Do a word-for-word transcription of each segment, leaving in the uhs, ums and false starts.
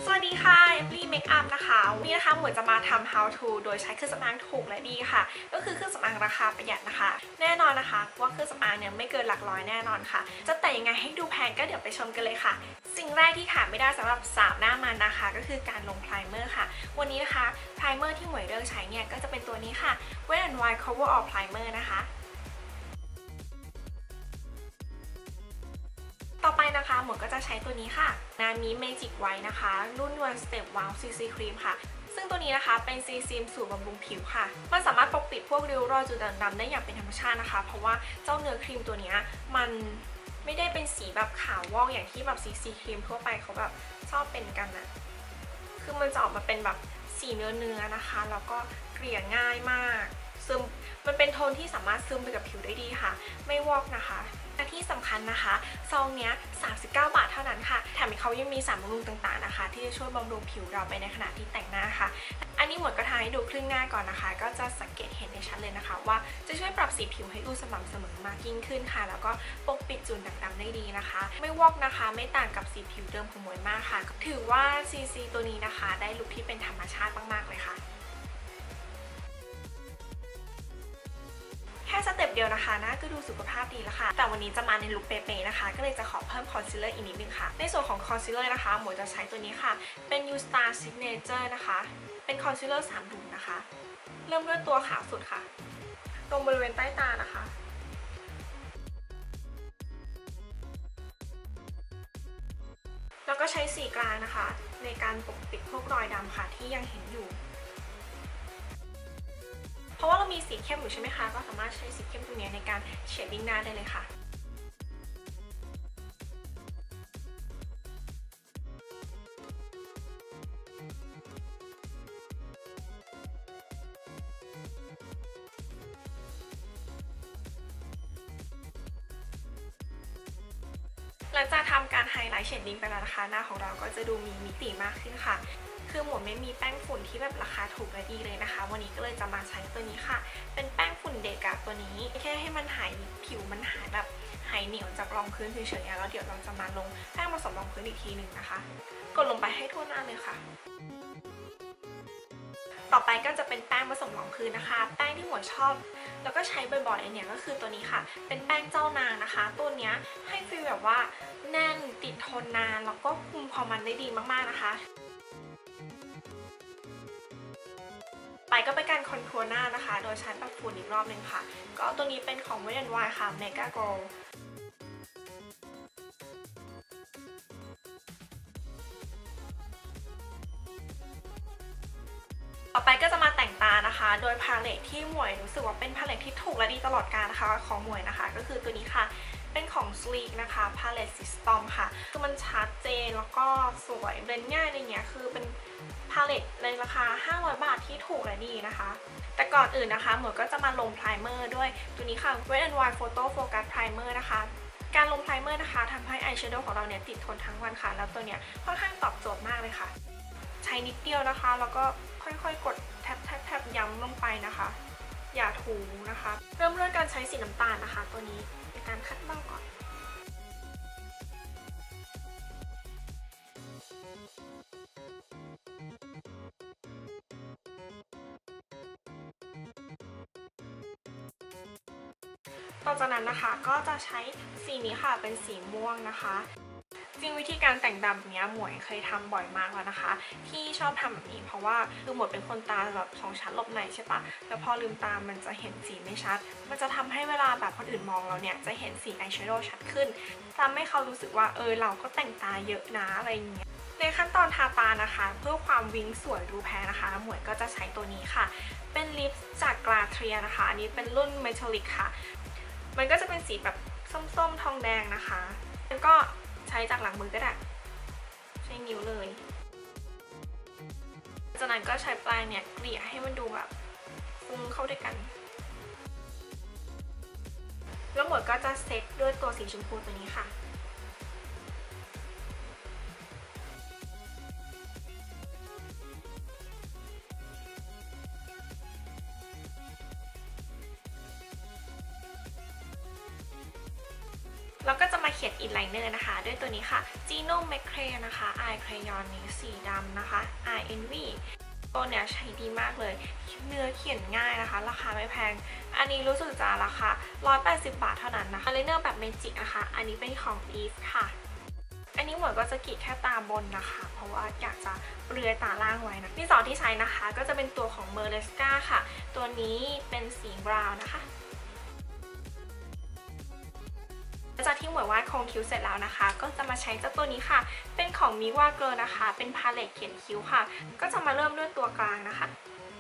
สวัสดีค่ะเอมลี่เมคอัพนะคะวันนี้นะคะหมวยจะมาทำ how to โดยใช้เครื่องสำอางถูกและดีค่ะก็คือเครื่องสำอางราคาประหยัดนะคะแน่นอนนะคะว่าเครื่องสำอางเนี่ยไม่เกินหลักร้อยแน่นอนค่ะจะแต่งยังไงให้ดูแพงก็เดี๋ยวไปชมกันเลยค่ะสิ่งแรกที่ขาดไม่ได้สำหรับสาวหน้ามันนะคะก็คือการลงไพรเมอร์ค่ะวันนี้นะคะไพรเมอร์ที่หมวยเลือกใช้เนี่ยก็จะเป็นตัวนี้ค่ะ Wet n Wild Cover All Primer นะคะต่อไปนะคะหมวยก็จะใช้ตัวนี้ค่ะงานนี้ Magic White นะคะรุ่น One Step Wow ซี ซี Cream ค่ะซึ่งตัวนี้นะคะเป็นซีซีมสูตรบำรุงผิวค่ะมันสามารถปกปิดพวกริ้วรอยจุดด่างดำได้อย่างเป็นธรรมชาตินะคะเพราะว่าเจ้าเนื้อครีมตัวนี้มันไม่ได้เป็นสีแบบขาววอกอย่างที่แบบซีซีครีมทั่วไปเขาแบบชอบเป็นกันนะคือมันจะออกมาเป็นแบบสีเนื้อเนื้อนะคะแล้วก็เกลี่ยง่ายมากซึมมันเป็นโทนที่สามารถซึมไปกับผิวได้ดีค่ะไม่วอกนะคะและที่สำคัญนะคะซองเนี้ยสามสิบเก้าบาทเท่านั้นค่ะแถมเขายังมีสารบำรุงต่างๆนะคะที่จะช่วยบำรุงผิวเราไปในขณะที่แต่งหน้าค่ะอันนี้หมดก็ทาให้ดูครึ่งหน้าก่อนนะคะก็จะสังเกตเห็นได้ชัดเลยนะคะว่าจะช่วยปรับสีผิวให้ดูสม่ำเสมอมากยิ่งขึ้นค่ะแล้วก็ปกปิดจุดด่างดำได้ดีนะคะไม่วอกนะคะไม่ต่างกับสีผิวเดิมของหมวยมากค่ะถือว่า ซี ซี ตัวนี้นะคะได้ลุคที่เป็นธรรมชาติมากๆเลยค่ะแค่สเต็ปเดียวนะคะหน้าก็ดูสุขภาพดีแล้วค่ะแต่วันนี้จะมาในลุคเป๊ะๆนะคะก็เลยจะขอเพิ่มคอนซีลเลอร์อีกนิดนึงค่ะในส่วนของคอนซีลเลอร์นะคะหมวยจะใช้ตัวนี้ค่ะเป็น You Star Signature นะคะเป็นคอนซีลเลอร์สามดุมนะคะเริ่มด้วยตัวขาวสุดค่ะตรงบริเวณใต้ตานะคะแล้วก็ใช้สีกลางนะคะในการปกปิดพวกรอยดำค่ะที่ยังเห็นอยู่เพราะว่าเรามีสีเข้มอยู่ใช่ไหมคะก็สามารถใช้สีเข้มตรงนี้ในการเชดดิ้งหน้าได้เลยค่ะหลังจากทำการไฮไลท์เชดดิ้งไปแล้วนะคะหน้าของเราก็จะดูมีมิติมากขึ้นค่ะคือหมวยไม่มีแป้งฝุ่นที่แบบราคาถูกและดีเลยนะคะวันนี้ก็เลยจะมาใช้ตัวนี้ค่ะเป็นแป้งฝุ่นเด็กอะตัวนี้แค่ให้มันหายผิวมันหายแบบหายเหนียวจากรองพื้นเฉยๆแล้วเดี๋ยวเราจะมาลงแป้งผสมรองพื้นอีกทีหนึ่งนะคะกดลงไปให้ทั่วหน้าเลยค่ะต่อไปก็จะเป็นแป้งผสมรองพื้นนะคะแป้งที่หมวยชอบแล้วก็ใช้บ่อยๆเนี่ยก็คือตัวนี้ค่ะเป็นแป้งเจ้านางนะคะตัวนี้ให้ฟีลแบบว่าแน่นติดทนนานแล้วก็คุมความมันได้ดีมากๆนะคะไปก็เป็นการคอนทัวร์หน้านะคะโดยใช้แบบฝุ่นอีกรอบนึงค่ะก็ตัวนี้เป็นของ Wet n Wild ค่ะ Mega Glow ต่อไปก็จะมาแต่งตานะคะโดยพาเลตที่หมวยรู้สึกว่าเป็นพาเลตที่ถูกและดีตลอดกาลนะคะของหมวยนะคะก็คือตัวนี้ค่ะเป็นของ Sleek นะคะพาเลต System ค่ะคือมันชัดเจนแล้วก็สวยเบลนด์ง่ายอะไรเงี้ยคือเป็นพาเลตในราคาห้าร้อยบาทที่ถูกและดีนะคะแต่ก่อนอื่นนะคะหมวยก็จะมาลงไพรเมอร์ด้วยตัวนี้ค่ะ Wet n Wild Photo Focus Primer นะคะการลงไพรเมอร์นะคะทำให้อายแชโดว์ของเราเนี่ยติดทนทั้งวันค่ะแล้วตัวเนี้ยค่อนข้างตอบโจทย์มากเลยค่ะใช้นิดเดียวนะคะแล้วก็ค่อยๆกดแทบแทบแทบย้ำลงไปนะคะอย่าถูนะคะเริ่มด้วยการใช้สีน้ำตาลนะคะตัวนี้ในการคัดเบ้าก่อนต่อจากนั้นนะคะก็จะใช้สีนี้ค่ะเป็นสีม่วงนะคะจริงวิธีการแต่งดำเนี้ยหมวยเคยทำบ่อยมากแล้วนะคะที่ชอบทำแบบนี้เพราะว่าคือหมวยเป็นคนตาแบบสองชั้นหลบในใช่ปะแล้วพอลืมตามันจะเห็นสีไม่ชัดมันจะทำให้เวลาแบบคนอื่นมองเราเนี่ยจะเห็นสีอายแชโดว์ชัดขึ้นทำให้เขารู้สึกว่าเออเราก็แต่งตาเยอะนะอะไรอย่างเงี้ยในขั้นตอนทาตานะคะเพื่อความวิ้งสวยดูแพงนะคะหมวยก็จะใช้ตัวนี้ค่ะเป็นลิปจากกลาเทียนะคะอันนี้เป็นรุ่นเมทัลลิกค่ะมันก็จะเป็นสีแบบส้มๆทองแดงนะคะแล้วก็ใช้จากหลังมือก็ได้ใช้นิ้วเลยจากนั้นก็ใช้ปลายเนี่ยเกลี่ยให้มันดูแบบฟุ้งเข้าด้วยกันแล้วหมดก็จะเซตด้วยตัวสีชมพูตัวนี้ค่ะแล้วก็จะมาเขียนอินไลเนอร์นะคะด้วยตัวนี้ค่ะ Gino Macré นะคะ Eye Crayon นี้สีดำนะคะ Eye Envy ตัวเนี้ยใช้ดีมากเลยเนื้อเขียนง่ายนะคะราคาไม่แพงอันนี้รู้สึกจะราคาหนึ่งร้อยแปดสิบบาทเท่านั้นนะคะไลเนอร์แบบเมจิกนะคะอันนี้เป็นของ Eve ค่ะอันนี้หมวยก็จะกรีดแค่ตาบนนะคะเพราะว่าอยากจะเปลือยตาล่างไว้นะที่สองที่ใช้นะคะก็จะเป็นตัวของ Merlesca ค่ะตัวนี้เป็นสีบราวน์นะคะหลังจากที่หมวยวาดโครงคิ้วเสร็จแล้วนะคะก็จะมาใช้เจ้าตัวนี้ค่ะเป็นของมิวาเกอร์นะคะเป็นพาเลตเขียนคิ้วค่ะก็จะมาเริ่มด้วยตัวกลางนะคะ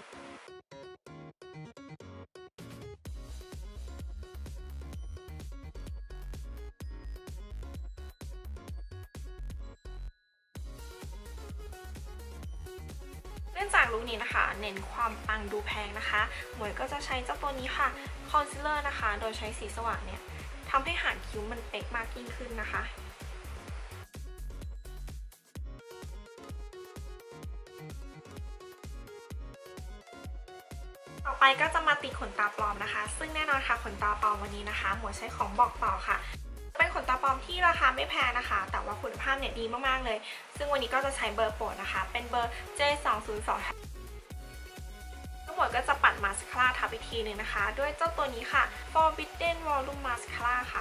เนื่องจากลุคนี้นะคะเน้นความปังดูแพงนะคะหมวยก็จะใช้เจ้าตัวนี้ค่ะคอนซีลเลอร์นะคะโดยใช้สีสว่างเนี่ยทำให้หางคิ้วมันเป๊กมากยิ่งขึ้นนะคะต่อไปก็จะมาติดขนตาปลอมนะคะซึ่งแน่นอนค่ะขนตาปลอมวันนี้นะคะหมวยใช้ของบอกต่อค่ะเป็นขนตาปลอมที่ราคาไม่แพงนะคะแต่ว่าคุณภาพเนี่ยดีมากๆเลยซึ่งวันนี้ก็จะใช้เบอร์โปรดนะคะเป็นเบอร์ เจ สองศูนย์สองทั้งหมดก็จะปัดมาสคาร่าทับอีกทีหนึ่งนะคะด้วยเจ้าตัวนี้ค่ะ Forbidden Volume Mascara ค่ะ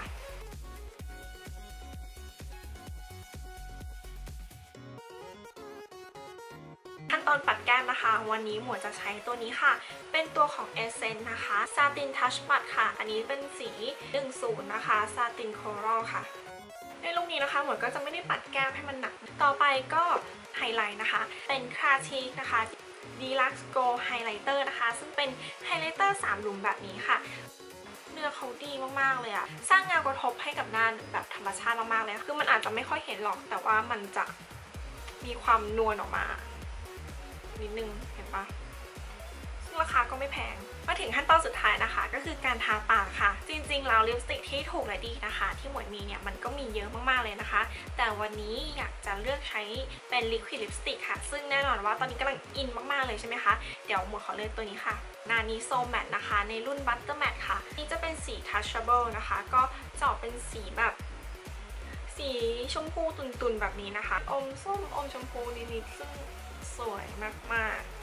ขั้นตอนปัดแก้มนะคะวันนี้หมวยจะใช้ตัวนี้ค่ะเป็นตัวของ Essence นะคะ Satin Touch ปัดค่ะอันนี้เป็นสีหนึ่งศูนย์นะคะ Satin Coral ค่ะในลุคนี้นะคะหมวยก็จะไม่ได้ปัดแก้มให้มันหนักต่อไปก็ไฮไลท์นะคะเป็นคาชินะคะ Deluxe Gold Highlighter นะคะซึ่งเป็นไฮไลท์เตอร์สามหลุมแบบนี้ค่ะเนื้อเขาดีมากๆเลยอะสร้างเงากระทบให้กับหน้าแบบธรรมชาติมากๆเลยคือมันอาจจะไม่ค่อยเห็นหรอกแต่ว่ามันจะมีความนวลออกมานิดนึงเห็นปะซึ่งราคาก็ไม่แพงมาถึงขั้นตอนสุดท้ายนะคะก็คือการทาปากค่ะจริงๆแล้วลิปสติกที่ถูกและดีนะคะที่หมวยมีเนี่ยมันก็มีเยอะมากๆเลยนะคะแต่วันนี้อยากจะเลือกใช้เป็นลิควิดลิปสติกค่ะซึ่งแน่นอนว่าตอนนี้กำลังอินมากๆเลยใช่ไหมคะเดี๋ยวหมวยขอเลือกตัวนี้ค่ะนานิโซแมตนะคะในรุ่นบัตเตอร์แมตค่ะนี่จะเป็นสี touchable นะคะก็จะออกเป็นสีแบบสีชมพูตุนๆแบบนี้นะคะอมส้มอมชมพูนิดๆซึ่งสวยมากๆ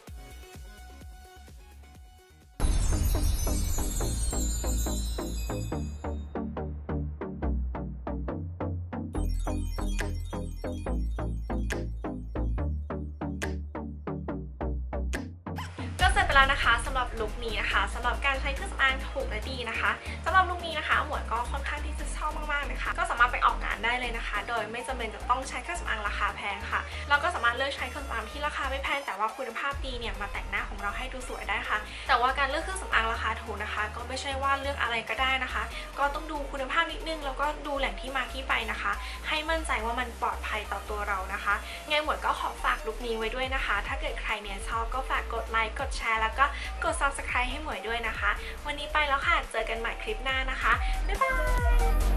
แล้วนะคะสำหรับลุคนี้นะคะสำหรับการใช้เครื่องสำอางถูกและดีนะคะสำหรับลุคนี้นะคะหมวยก็ค่อนข้างที่จะชอบมากๆเลยค่ะก็สามารถไปออกงานได้เลยนะคะโดยไม่จำเป็นจะต้องใช้เครื่องสำอางราคาแพงค่ะเราก็สามารถเลือกใช้เครื่องสำอางที่ราคาไม่แพงแต่ว่าคุณภาพดีเนี่ยมาแต่งหน้าของเราให้ดูสวยได้ค่ะแต่ว่าการเลือกเครื่องสำอางราคาถูกนะคะก็ไม่ใช่ว่าเลือกอะไรก็ได้นะคะก็ต้องดูคุณภาพนิดนึงแล้วก็ดูแหล่งที่มาที่ไปนะคะให้มั่นใจว่ามันปลอดภัยต่อตัวเรานะคะไงหมวยก็ขอฝากลุคนี้ไว้ด้วยนะคะถ้าเกิดใครเนี่ยชอบก็ฝากกดไลค์กดแชร์แล้วก็กด ซับสไครบ์ ให้หมวยด้วยนะคะวันนี้ไปแล้วค่ะเจอกันใหม่คลิปหน้านะคะบ๊ายบาย